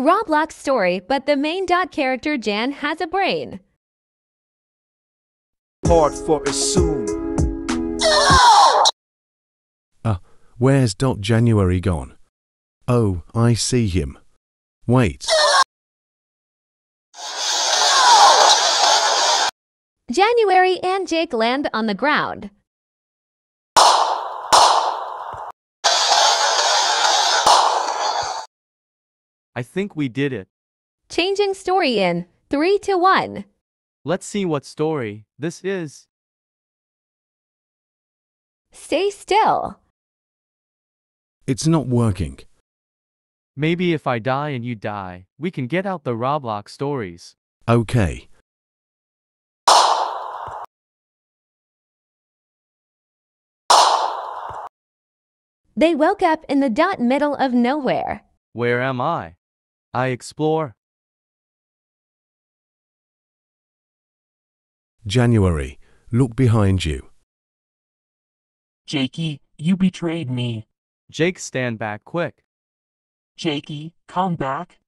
Roblox story, but the main dot character Jan has a brain. Hard for assume. Where's January gone? Oh, I see him. Wait. January and Jake land on the ground. I think we did it. Changing story in 3 to 1. Let's see what story this is. Stay still. It's not working. Maybe if I die and you die, we can get out the Roblox stories. Okay. They woke up in the dot middle of nowhere. Where am I? I explore. January, look behind you. Jakey, you betrayed me. Jake, stand back quick. Jakey, come back.